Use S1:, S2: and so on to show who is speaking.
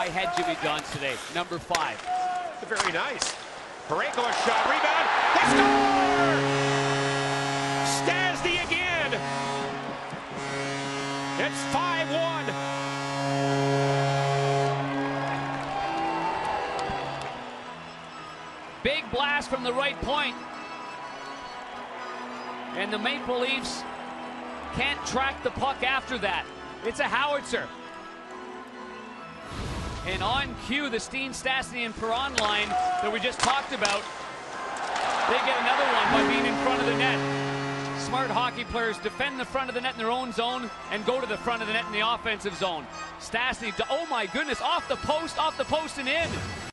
S1: had Jimmy Johns today, number 5.
S2: Very nice. Frederik, a shot, rebound, they score! Stastny again. It's 5-1.
S1: Big blast from the right point. And the Maple Leafs can't track the puck after that. It's a howitzer. And on cue, the Stastny and Perron line that we just talked about, they get another one by being in front of the net. Smart hockey players defend the front of the net in their own zone and go to the front of the net in the offensive zone. Stastny, oh my goodness, off the post and in.